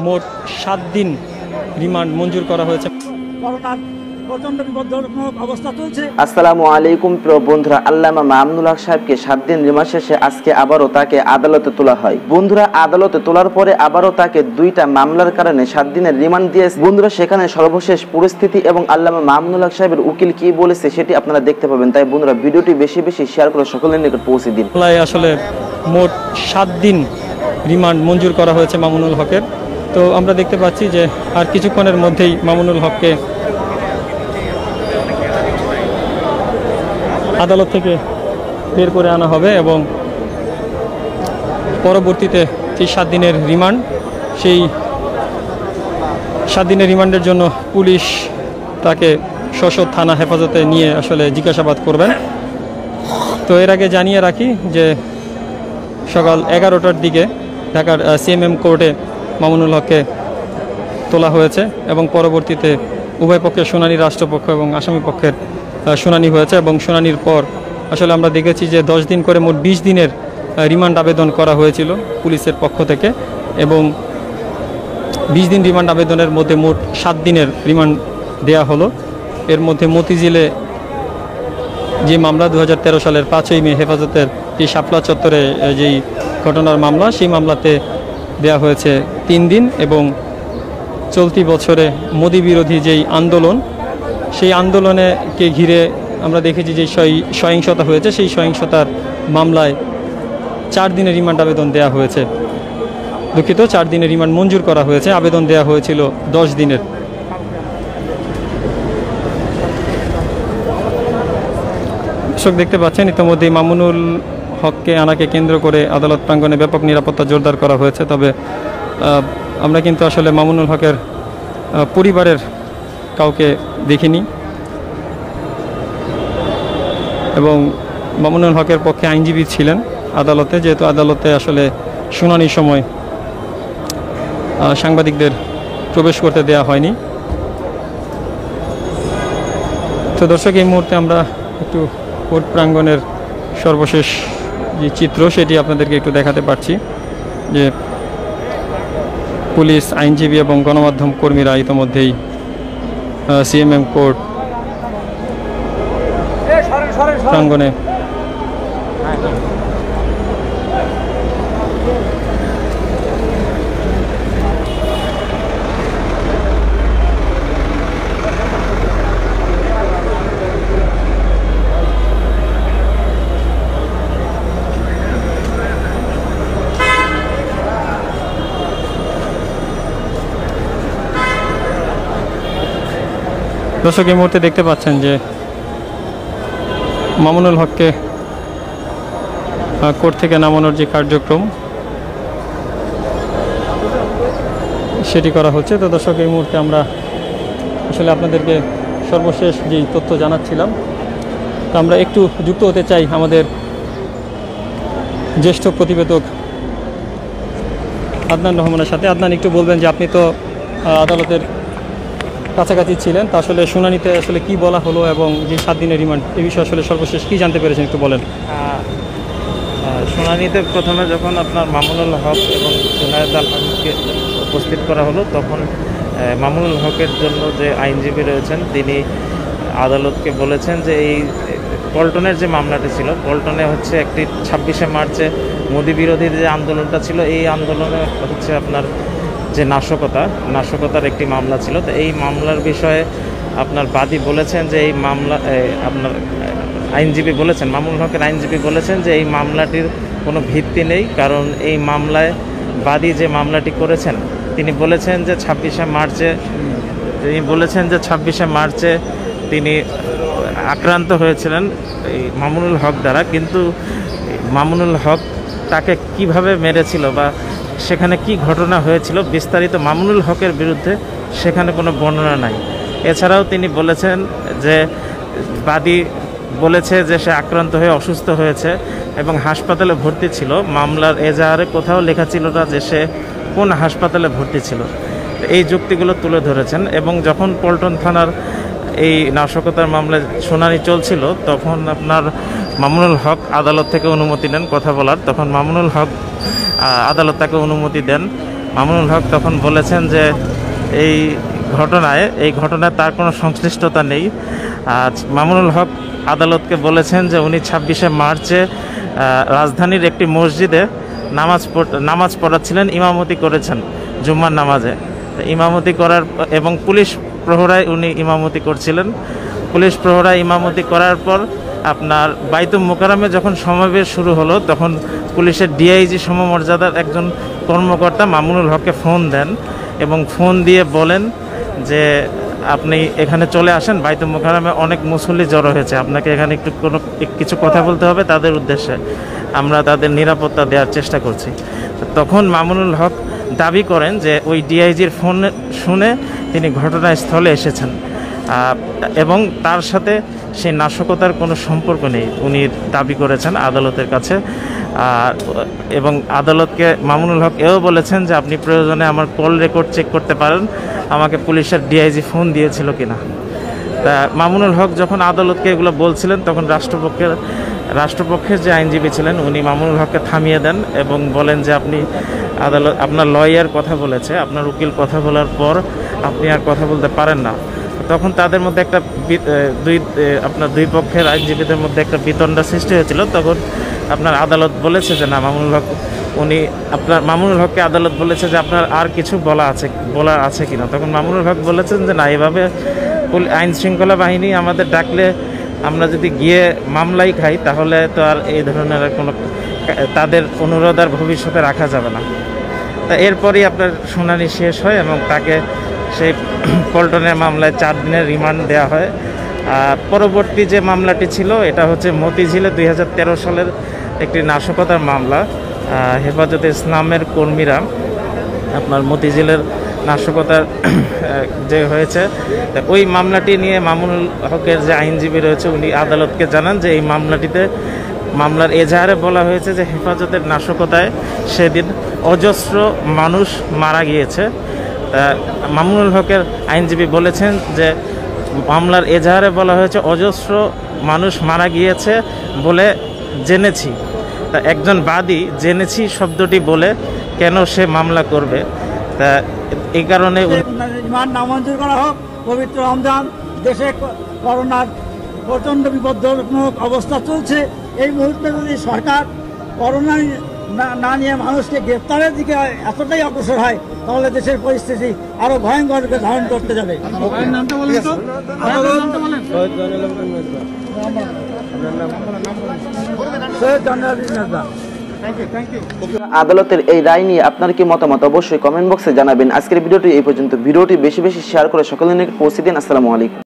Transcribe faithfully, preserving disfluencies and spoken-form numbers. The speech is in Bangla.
মোট সাত দিন রিমান্ড মঞ্জুর করা হয়েছে। আসসালামু আলাইকুম প্রিয় বন্ধুরা, আল্লামা মামুনুল হক সাহেবকে সাত দিন রিমান্ড শেষে আজকে আবারও তাকে আদালতে তোলা হয়। বন্ধুরা, আদালতে তোলার পরে আবারও তাকে দুইটা মামলার কারণে সাত দিনের রিমান্ড দিয়েছে। বন্ধুরা, সেখানে সর্বশেষ পরিস্থিতি এবং আল্লামা মামুনুল হক সাহেবের উকিল কি বলেছে সেটি আপনারা দেখতে পাবেন। তাই বন্ধুরা, ভিডিওটি বেশি বেশি শেয়ার করে সকলের নিকট পৌঁছে দিন। আসলে মোট সাত দিন রিমান্ড মঞ্জুর করা হয়েছে মামুনুল হকের। তো আমরা দেখতে পাচ্ছি যে আর কিছুক্ষণের মধ্যেই মামুনুল হককে আদালত থেকে বের করে আনা হবে এবং পরবর্তীতে যে সাত দিনের রিমান্ড, সেই সাত দিনের রিমান্ডের জন্য পুলিশ তাকে সশস্ত্র থানা হেফাজতে নিয়ে আসলে জিজ্ঞাসাবাদ করবেন। তো এর আগে জানিয়ে রাখি যে সকাল এগারোটার দিকে ঢাকার সিএমএম কোর্টে মামুনুল হককে তোলা হয়েছে এবং পরবর্তীতে উভয় পক্ষের শুনানি, রাষ্ট্রপক্ষ এবং আসামি পক্ষের শুনানি হয়েছে এবং শুনানির পর আসলে আমরা দেখেছি যে দশ দিন করে মোট বিশ দিনের রিমান্ড আবেদন করা হয়েছিল পুলিশের পক্ষ থেকে এবং বিশ দিন রিমান্ড আবেদনের মধ্যে মোট সাত দিনের রিমান্ড দেয়া হলো। এর মধ্যে মতিঝিলে যে মামলা দু হাজার তেরো সালের পাঁচই মে হেফাজতের যে শাপলা চত্বরে যেই ঘটনার মামলা, সেই মামলাতে দেয়া হয়েছে তিন দিন এবং চলতি বছরে মোদি বিরোধী যেই আন্দোলন, সেই আন্দোলনকে ঘিরে আমরা দেখেছি যে সহিংসতা হয়েছে, সেই সহিংসতার মামলায় চার দিনের রিমান্ড আবেদন দেয়া হয়েছে। দুঃখিত, চার দিনের রিমান্ড মঞ্জুর করা হয়েছে, আবেদন দেয়া হয়েছিল দশ দিনের। দর্শক দেখতে পাচ্ছেন ইতিমধ্যে মামুনুল হককে আনাকে কেন্দ্র করে আদালত প্রাঙ্গণে ব্যাপক নিরাপত্তা জোরদার করা হয়েছে। তবে আমরা কিন্তু আসলে মামুনুল হকের পরিবারের কাউকে দেখিনি এবং মামুনুল হকের পক্ষে আইনজীবী ছিলেন আদালতে, যেহেতু আদালতে আসলে শুনানির সময় সাংবাদিকদের প্রবেশ করতে দেয়া হয়নি। তো দর্শক, এই মুহূর্তে আমরা একটু কোর্ট প্রাঙ্গণের সর্বশেষ যে চিত্র সেটি আপনাদেরকে একটু দেখাতে পারছি যে পুলিশ, আইনজীবী এবং গণমাধ্যম কর্মীরা ইতিমধ্যেই সিএমএম কোর্ট প্রাঙ্গণে দর্শক এই মুহূর্তে দেখতে পাচ্ছেন যে মামুনুল হককে কোর্ট থেকে নামানোর যে কার্যক্রম সেটি করা হচ্ছে। তো দর্শক, এই মুহূর্তে আমরা আসলে আপনাদেরকে সর্বশেষ যে তথ্য জানাচ্ছিলাম, তা আমরা একটু যুক্ত হতে চাই আমাদের জ্যেষ্ঠ প্রতিবেদক আদনান রহমানের সাথে। আদনান, একটু বলবেন যে আপনি তো আদালতের কাছাকাছি ছিলেন, তা আসলে শুনানিতে আসলে কি বলা হলো এবং যে সাত দিনের রিমান্ড, এই বিষয়ে আসলে সর্বশেষ কি জানতে পেরেছেন একটু বলেন। শুনানিতে প্রথমে যখন আপনার মামুনুল হক এবং জুনায়েদ আলমকে উপস্থিত করা হলো, তখন মামুনুল হকের জন্য যে আইনজীবী রয়েছেন তিনি আদালতকে বলেছেন যে এই পল্টনের যে মামলাটি ছিল, পল্টনে হচ্ছে একটি ছাব্বিশে মার্চে মোদি বিরোধীর যে আন্দোলনটা ছিল, এই আন্দোলনে হচ্ছে আপনার যে নাশকতা নাশকতার একটি মামলা ছিল। তো এই মামলার বিষয়ে আপনার বাদী বলেছেন যে এই মামলা আপনার আইনজীবী বলেছেন, মামুনুল হকের আইনজীবী বলেছেন যে এই মামলাটির কোনো ভিত্তি নেই, কারণ এই মামলায় বাদী যে মামলাটি করেছেন তিনি বলেছেন যে ছাব্বিশে মার্চে তিনি বলেছেন যে ছাব্বিশে মার্চে তিনি আক্রান্ত হয়েছিলেন এই মামুনুল হক দ্বারা, কিন্তু মামুনুল হক তাকে কিভাবে মেরেছিল বা সেখানে কি ঘটনা হয়েছিল বিস্তারিত মামুনুল হকের বিরুদ্ধে সেখানে কোনো বর্ণনা নাই। এছাড়াও তিনি বলেছেন যে বাদী বলেছে যে সে আক্রান্ত হয়ে অসুস্থ হয়েছে এবং হাসপাতালে ভর্তি ছিল। মামলার এজাহারে কোথাও লেখা ছিল না যে সে কোন হাসপাতালে ভর্তি ছিল। এই যুক্তিগুলো তুলে ধরেছেন এবং যখন পল্টন থানার এই নাশকতার মামলায় শুনানি চলছিল তখন আপনার মামুনুল হক আদালত থেকে অনুমতি নেন কথা বলার। তখন মামুনুল হক আদালত তাকে অনুমতি দেন মামুনুল হক তখন বলেছেন যে এই ঘটনায় এই ঘটনায় তার কোনো সংশ্লিষ্টতা নেই। আজ মামুনুল হক আদালতকে বলেছেন যে উনি ছাব্বিশে মার্চে রাজধানীর একটি মসজিদে নামাজ নামাজ পড়াচ্ছিলেন, ইমামতি করেছেন জুম্মার নামাজে। ইমামতি করার এবং পুলিশ প্রহরায় উনি ইমামতি করছিলেন। পুলিশ প্রহরায় ইমামতি করার পর আপনার বাইতুল মোকাররমে যখন সমাবেশ শুরু হলো, তখন পুলিশের ডিআইজি সমমর্যাদার একজন কর্মকর্তা মামুনুল হককে ফোন দেন এবং ফোন দিয়ে বলেন যে আপনি এখানে চলে আসেন, বাইতুল মোকাররমে অনেক মুসল্লি জড়ো হয়েছে, আপনাকে এখানে একটু কোনো কিছু কথা বলতে হবে তাদের উদ্দেশ্যে, আমরা তাদের নিরাপত্তা দেওয়ার চেষ্টা করছি। তখন মামুনুল হক দাবি করেন যে ওই ডিআইজির ফোন শুনে তিনি ঘটনাস্থলে এসেছেন এবং তার সাথে সেই নাশকতার কোনো সম্পর্ক নেই উনি দাবি করেছেন আদালতের কাছে। এবং আদালতকে মামুনুল হক এও বলেছেন যে আপনি প্রয়োজনে আমার কল রেকর্ড চেক করতে পারেন, আমাকে পুলিশের ডিআইজি ফোন দিয়েছিল কিনা। তা মামুনুল হক যখন আদালতকে এগুলো বলছিলেন, তখন রাষ্ট্রপক্ষের রাষ্ট্রপক্ষের যে আইনজীবী ছিলেন উনি মামুনুল হককে থামিয়ে দেন এবং বলেন যে আপনি আদালত আপনার লয়ার কথা বলেছে, আপনার উকিল কথা বলার পর আপনি আর কথা বলতে পারেন না। তখন তাদের মধ্যে একটা দুই আপনার দুই পক্ষের আইনজীবীদের মধ্যে একটা বিতণ্ডা সৃষ্টি হয়েছিল। তখন আপনার আদালত বলেছে যে না, মামুনুল হক উনি আপনার মামুনুল হককে আদালত বলেছে যে আপনার আর কিছু বলা আছে বলার আছে কিনা। তখন মামুনুল হক বলেছেন যে না, এভাবে আইন শৃঙ্খলা বাহিনী আমাদের ডাকলে আমরা যদি গিয়ে মামলাই খাই তাহলে তো আর এই ধরনের কোনো তাদের অনুরোধ আর ভবিষ্যতে রাখা যাবে না। তা এরপরই আপনার শুনানি শেষ হয় এবং তাকে সেই পল্টনের মামলায় চার দিনের রিমান্ড দেওয়া হয়। পরবর্তী যে মামলাটি ছিল এটা হচ্ছে মতিঝিলে দুই হাজার তেরো সালের একটি নাশকতার মামলা। হেফাজতে ইসলামের কর্মীরা আপনার মতিঝিলের নাশকতার যে হয়েছে, ওই মামলাটি নিয়ে মামুনুল হকের যে আইনজীবী রয়েছে উনি আদালতকে জানান যে এই মামলাটিতে মামলার এজাহারে বলা হয়েছে যে হেফাজতের নাশকতায় সেদিন অজস্র মানুষ মারা গিয়েছে। মামুনুল হকের আইনজীবী বলেছেন যে মামলার এজাহারে বলা হয়েছে অজস্র মানুষ মারা গিয়েছে বলে জেনেছি। তা একজন বাদী জেনেছি শব্দটি বলে কেন সে মামলা করবে, তা এই কারণে রিমান্ড নামঞ্জুর করা হোক। পবিত্র রমজান, দেশে করোনার প্রচণ্ড বিপজ্জনক অবস্থা চলছে, এই মুহূর্তে যদি সরকার করোনা না নিয়ে মানুষকে গ্রেপ্তারের দিকে এতটাই অগ্রসর হয় তাহলে দেশের পরিস্থিতি আরো ভয়ঙ্কর রূপে ধারণ করতে যাবে। আদালতের এই রায় নিয়ে আপনার কি মতামত অবশ্যই কমেন্ট বক্সে জানাবেন। আজকের ভিডিওটি এই পর্যন্ত। ভিডিওটি বেশি বেশি শেয়ার করে সকলের নিকট পৌঁছে দিন। আসসালামু আলাইকুম।